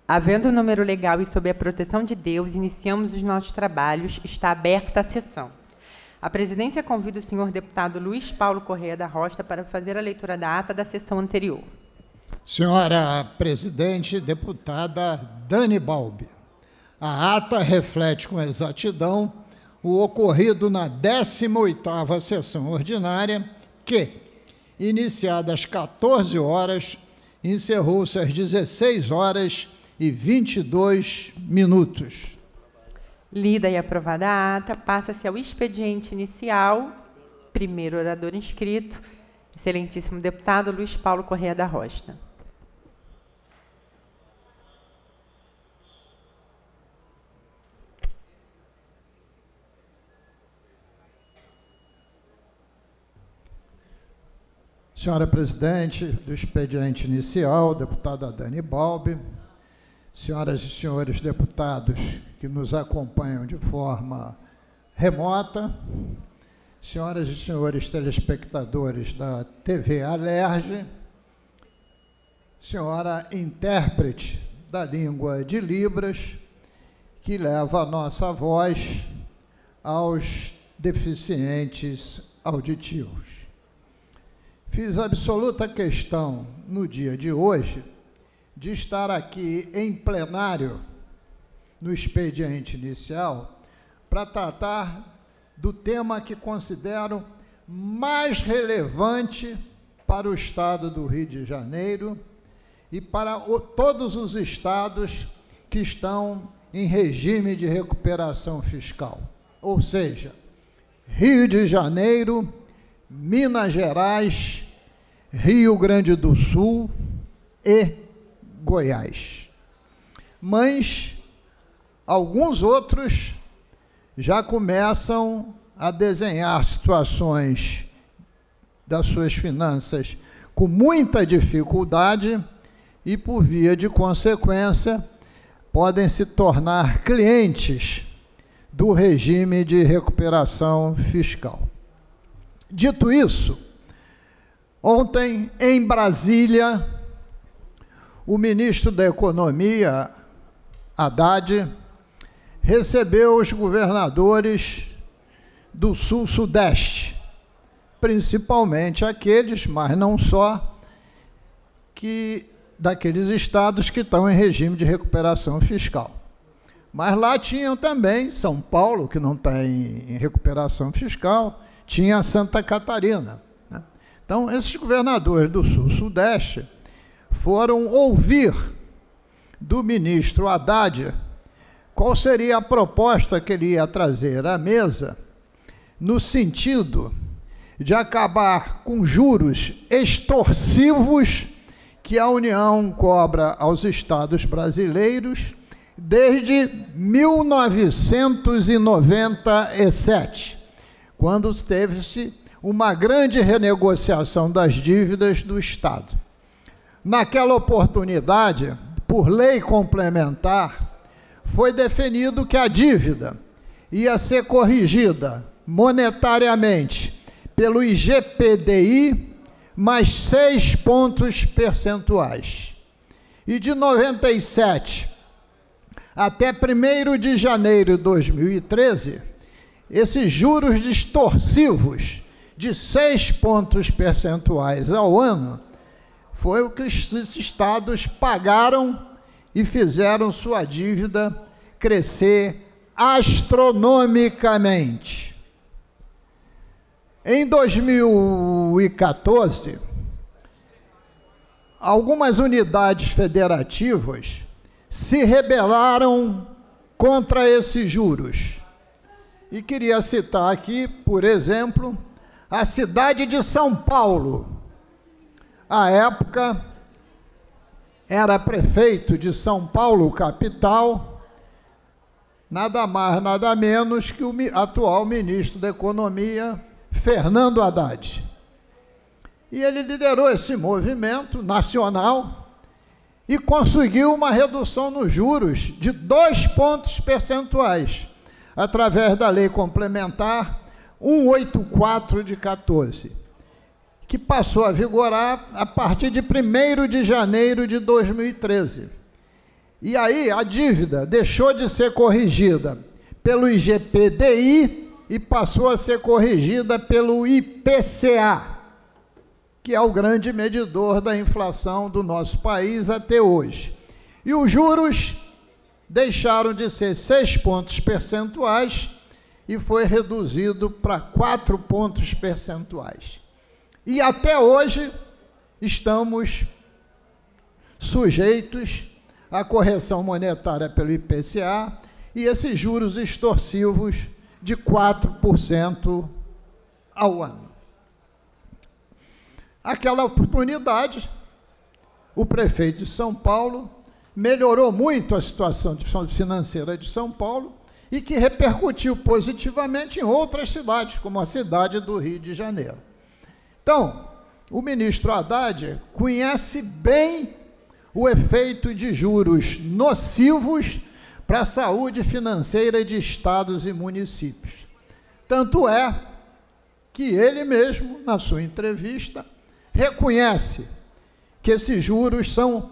Havendo o número legal e sob a proteção de Deus, iniciamos os nossos trabalhos. Está aberta a sessão. A presidência convida o senhor deputado Luiz Paulo Correia da Rocha para fazer a leitura da ata da sessão anterior. Senhora presidente, deputada Dani Balbi, a ata reflete com exatidão o ocorrido na 18ª sessão ordinária que, iniciada às 14 horas, encerrou-se às 16 horas e 22 minutos. Lida e aprovada a ata, passa-se ao expediente inicial. Primeiro orador inscrito, excelentíssimo deputado Luiz Paulo Correia da Rocha. Senhora presidente do expediente inicial, deputada Dani Balbi, senhoras e senhores deputados que nos acompanham de forma remota, senhoras e senhores telespectadores da TV Alerj, senhora intérprete da língua de Libras, que leva a nossa voz aos deficientes auditivos. Fiz absoluta questão, no dia de hoje, de estar aqui em plenário, no expediente inicial, para tratar do tema que considero mais relevante para o Estado do Rio de Janeiro e para todos os estados que estão em regime de recuperação fiscal. Ou seja, Rio de Janeiro, Minas Gerais, Rio Grande do Sul e Goiás. Mas alguns outros já começam a desenhar situações das suas finanças com muita dificuldade e, por via de consequência, podem se tornar clientes do regime de recuperação fiscal. Dito isso, ontem, em Brasília, o ministro da Economia, Haddad, recebeu os governadores do Sul-Sudeste, principalmente aqueles, mas não só, daqueles estados que estão em regime de recuperação fiscal. Mas lá tinham também São Paulo, que não está em recuperação fiscal, tinha Santa Catarina, né? Então, esses governadores do Sul-Sudeste foram ouvir do ministro Haddad qual seria a proposta que ele ia trazer à mesa no sentido de acabar com juros extorsivos que a União cobra aos estados brasileiros desde 1997, quando teve-se uma grande renegociação das dívidas do Estado. Naquela oportunidade, por lei complementar, foi definido que a dívida ia ser corrigida monetariamente pelo IGPDI mais 6 pontos percentuais. E de 97 até 1º de janeiro de 2013, esses juros extorsivos de 6 pontos percentuais ao ano foi o que os estados pagaram e fizeram sua dívida crescer astronomicamente. Em 2014, algumas unidades federativas se rebelaram contra esses juros. E queria citar aqui, por exemplo, a cidade de São Paulo. À época, era prefeito de São Paulo, capital, nada mais, nada menos que o atual ministro da Economia, Fernando Haddad. E ele liderou esse movimento nacional e conseguiu uma redução nos juros de 2 pontos percentuais, através da Lei Complementar 184 de 14, que passou a vigorar a partir de 1º de janeiro de 2013. E aí a dívida deixou de ser corrigida pelo IGPDI e passou a ser corrigida pelo IPCA, que é o grande medidor da inflação do nosso país até hoje. E os juros deixaram de ser 6 pontos percentuais e foi reduzido para 4 pontos percentuais. E até hoje estamos sujeitos à correção monetária pelo IPCA e esses juros extorsivos de 4% ao ano. Aquela oportunidade, o prefeito de São Paulo melhorou muito a situação financeira de São Paulo e que repercutiu positivamente em outras cidades, como a cidade do Rio de Janeiro. Então, o ministro Haddad conhece bem o efeito de juros nocivos para a saúde financeira de estados e municípios. Tanto é que ele mesmo, na sua entrevista, reconhece que esses juros são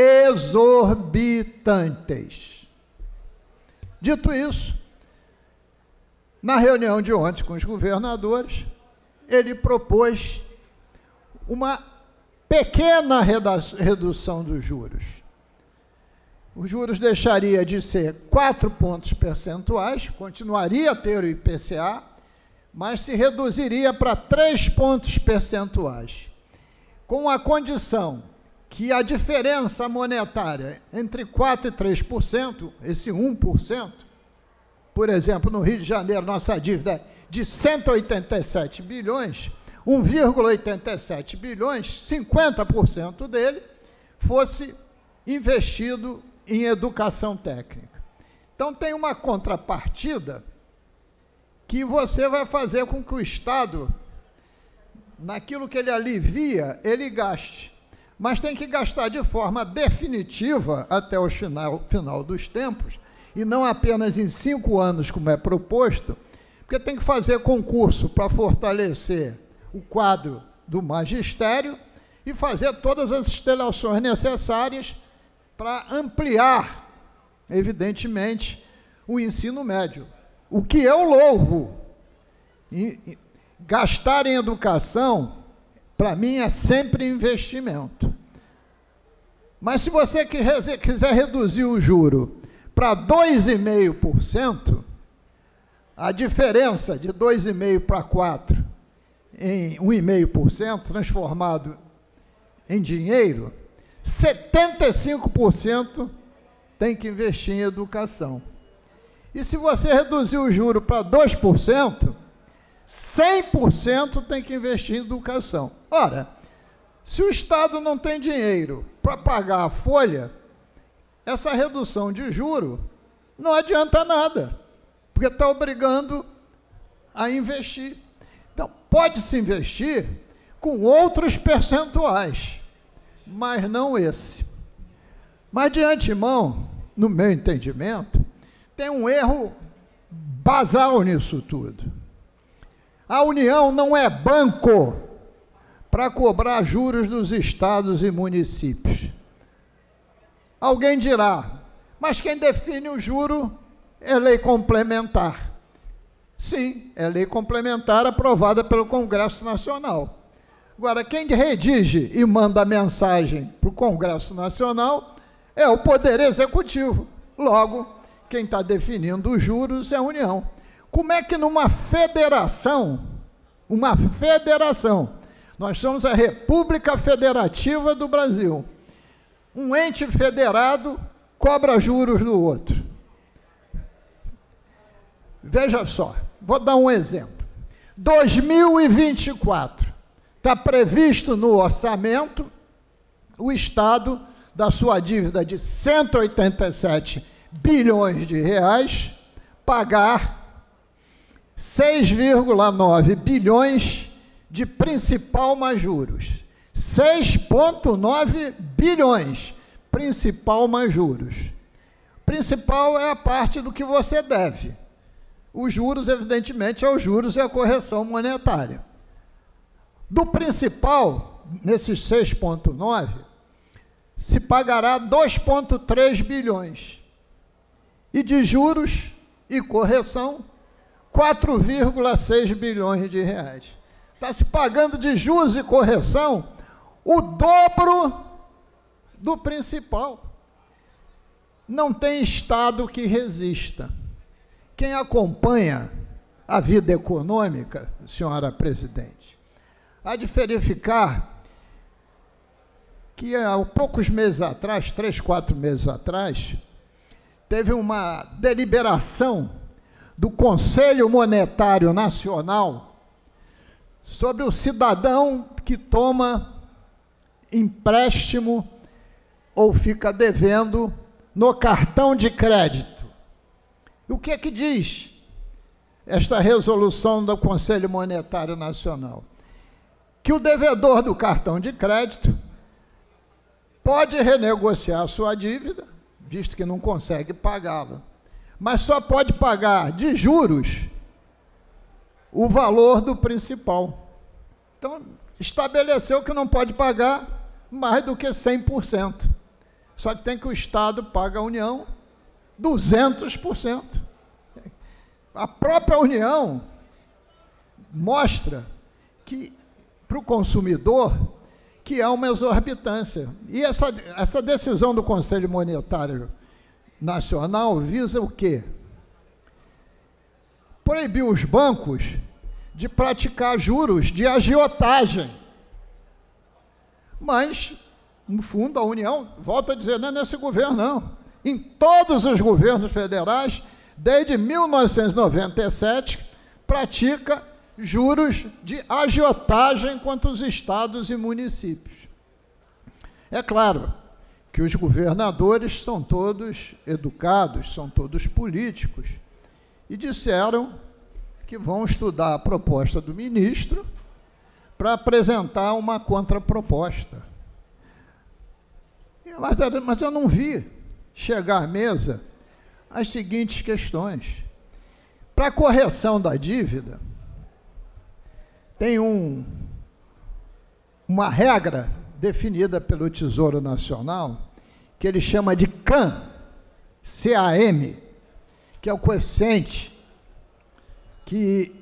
exorbitantes. Dito isso, na reunião de ontem com os governadores, ele propôs uma pequena redução dos juros. Os juros deixaria de ser 4 pontos percentuais, continuaria a ter o IPCA, mas se reduziria para 3 pontos percentuais, com a condição que a diferença monetária entre 4% e 3%, esse 1%, por exemplo, no Rio de Janeiro, nossa dívida é de 187 bilhões, 1,87 bilhões, 50% dele fosse investido em educação técnica. Então, tem uma contrapartida que você vai fazer com que o Estado, naquilo que ele alivia, ele gaste. Mas tem que gastar de forma definitiva até o final dos tempos, e não apenas em 5 anos, como é proposto, porque tem que fazer concurso para fortalecer o quadro do magistério e fazer todas as instalações necessárias para ampliar, evidentemente, o ensino médio. O que eu louvo, gastar em educação, para mim, é sempre investimento. Mas se você quiser reduzir o juro para 2,5%, a diferença de 2,5% para 4% em 1,5% transformado em dinheiro, 75% tem que investir em educação. E se você reduzir o juro para 2%, 100% tem que investir em educação. Ora, se o Estado não tem dinheiro para pagar a folha, essa redução de juro não adianta nada, porque está obrigando a investir. Então, pode-se investir com outros percentuais, mas não esse. Mas, de antemão, no meu entendimento, tem um erro basal nisso tudo. A União não é banco para cobrar juros dos estados e municípios. Alguém dirá, mas quem define o juro é lei complementar. Sim, é lei complementar aprovada pelo Congresso Nacional. Agora, quem redige e manda a mensagem para o Congresso Nacional é o Poder Executivo. Logo, quem está definindo os juros é a União. Como é que numa federação, nós somos a República Federativa do Brasil, um ente federado cobra juros do outro? Veja só, vou dar um exemplo. 2024, está previsto no orçamento o Estado, da sua dívida de 187 bilhões de reais, pagar 6,9 bilhões de principal mais juros. 6,9 bilhões, principal mais juros. Principal é a parte do que você deve. Os juros, evidentemente, é os juros e a correção monetária. Do principal, nesses 6,9, se pagará 2,3 bilhões. E de juros e correção, 4,6 bilhões de reais. Está se pagando de juros e correção o dobro do principal. Não tem Estado que resista. Quem acompanha a vida econômica, senhora presidente, há de verificar que há poucos meses atrás, 3, 4 meses atrás, teve uma deliberação do Conselho Monetário Nacional sobre o cidadão que toma empréstimo ou fica devendo no cartão de crédito. E o que é que diz esta resolução do Conselho Monetário Nacional? Que o devedor do cartão de crédito pode renegociar a sua dívida, visto que não consegue pagá-la, mas só pode pagar de juros o valor do principal. Então, estabeleceu que não pode pagar mais do que 100%. Só que tem que o Estado paga a União 200%. A própria União mostra que, para o consumidor, que há uma exorbitância. E essa decisão do Conselho Monetário Nacional visa o quê? Proibir os bancos de praticar juros de agiotagem. Mas, no fundo, a União, volta a dizer, não é nesse governo, não. Em todos os governos federais, desde 1997, pratica juros de agiotagem contra os estados e municípios. É claro que os governadores são todos educados, são todos políticos, e disseram que vão estudar a proposta do ministro para apresentar uma contraproposta. Mas eu não vi chegar à mesa as seguintes questões. Para a correção da dívida, tem uma regra definida pelo Tesouro Nacional, que ele chama de CAM, C-A-M, que é o coeficiente que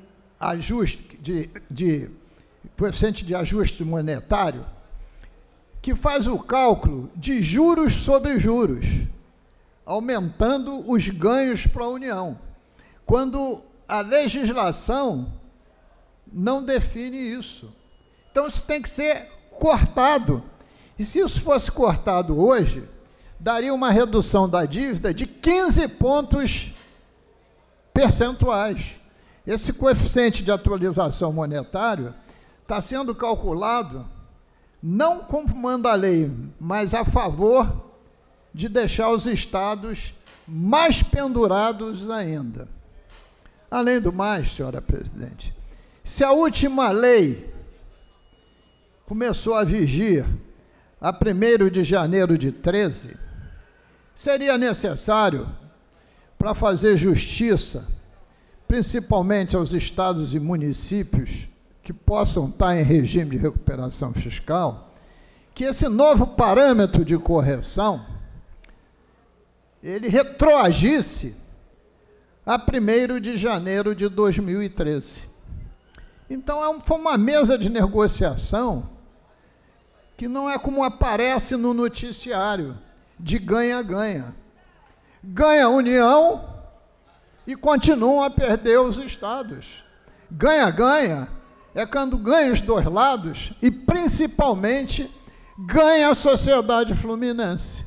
coeficiente de ajuste monetário, que faz o cálculo de juros sobre juros, aumentando os ganhos para a União, quando a legislação não define isso. Então, isso tem que ser cortado. E se isso fosse cortado hoje, daria uma redução da dívida de 15 pontos percentuais. Esse coeficiente de atualização monetária está sendo calculado não como manda a lei, mas a favor de deixar os estados mais pendurados ainda. Além do mais, senhora presidente, se a última lei começou a vigir a 1º de janeiro de 13, seria necessário, para fazer justiça, principalmente aos estados e municípios que possam estar em regime de recuperação fiscal, que esse novo parâmetro de correção, ele retroagisse a 1º de janeiro de 2013. Então, foi uma mesa de negociação que não é como aparece no noticiário, de ganha-ganha. Ganha a União e continuam a perder os estados. Ganha-ganha é quando ganha os dois lados e, principalmente, ganha a sociedade fluminense.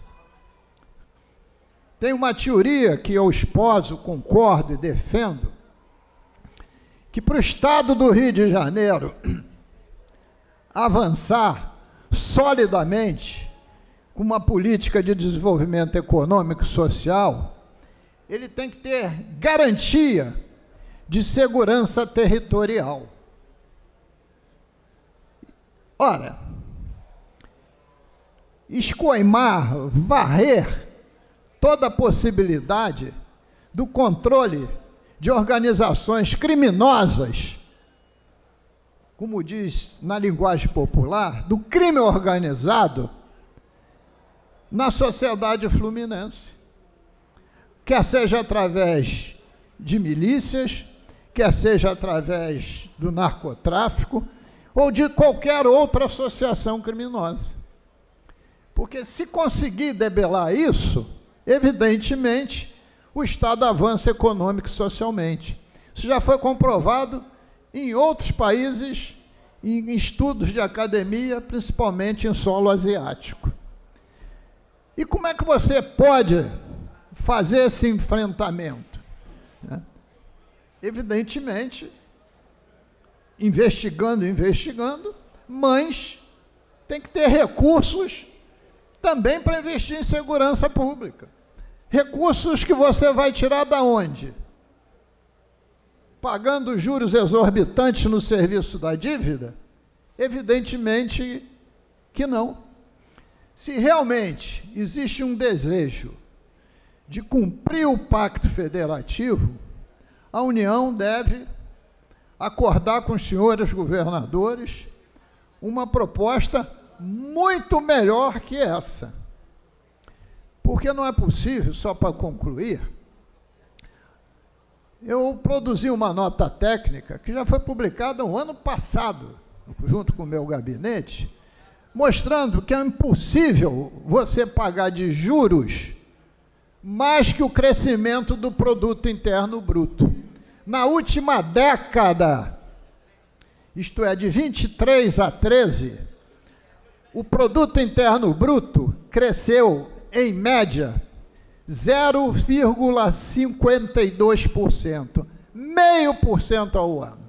Tem uma teoria que eu esposo, concordo e defendo, que para o estado do Rio de Janeiro avançar solidamente com uma política de desenvolvimento econômico e social, ele tem que ter garantia de segurança territorial. Ora, escoimar, varrer toda a possibilidade do controle de organizações criminosas, como diz na linguagem popular, do crime organizado, na sociedade fluminense, quer seja através de milícias, quer seja através do narcotráfico ou de qualquer outra associação criminosa. Porque se conseguir debelar isso, evidentemente, o Estado avança econômico e socialmente. Isso já foi comprovado em outros países, em estudos de academia, principalmente em solo asiático. E como é que você pode fazer esse enfrentamento? Evidentemente, investigando, mas tem que ter recursos também para investir em segurança pública. Recursos que você vai tirar da onde? Pagando juros exorbitantes no serviço da dívida? Evidentemente que não. Se realmente existe um desejo de cumprir o Pacto Federativo, a União deve acordar com os senhores governadores uma proposta muito melhor que essa. Porque não é possível, só para concluir, eu produzi uma nota técnica que já foi publicada no ano passado, junto com o meu gabinete, mostrando que é impossível você pagar de juros mais que o crescimento do produto interno bruto. Na última década, isto é, de 23 a 13, o produto interno bruto cresceu, em média, 0,52%, 0,5% ao ano.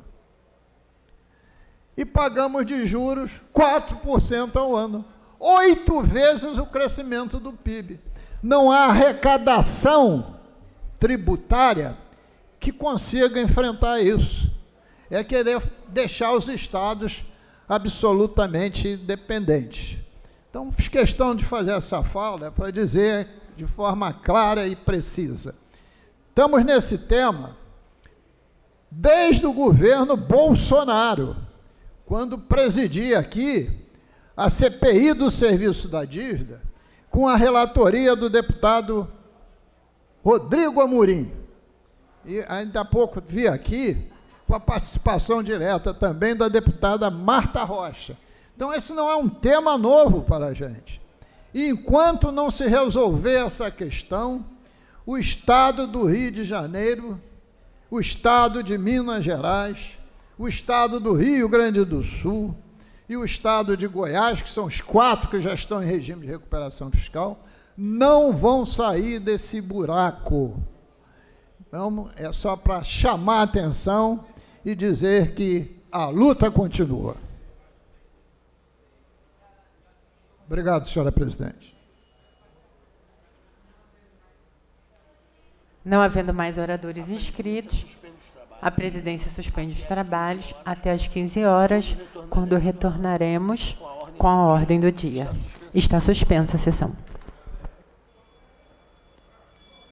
E pagamos de juros 4% ao ano, 8 vezes o crescimento do PIB. Não há arrecadação tributária que consiga enfrentar isso. É querer deixar os estados absolutamente dependentes. Então, fiz questão de fazer essa fala para dizer de forma clara e precisa. Estamos nesse tema desde o governo Bolsonaro, quando presidia aqui a CPI do Serviço da Dívida, com a relatoria do deputado Rodrigo Amorim. E ainda há pouco vi aqui com a participação direta também da deputada Marta Rocha. Então, esse não é um tema novo para a gente. E enquanto não se resolver essa questão, o Estado do Rio de Janeiro, o Estado de Minas Gerais, o Estado do Rio Grande do Sul e o Estado de Goiás, que são os 4 que já estão em regime de recuperação fiscal, não vão sair desse buraco. Então, é só para chamar a atenção e dizer que a luta continua. Obrigado, senhora presidente. Não havendo mais oradores inscritos, a presidência suspende os trabalhos até às 15 horas, quando retornaremos com a ordem do dia. Está suspensa a sessão.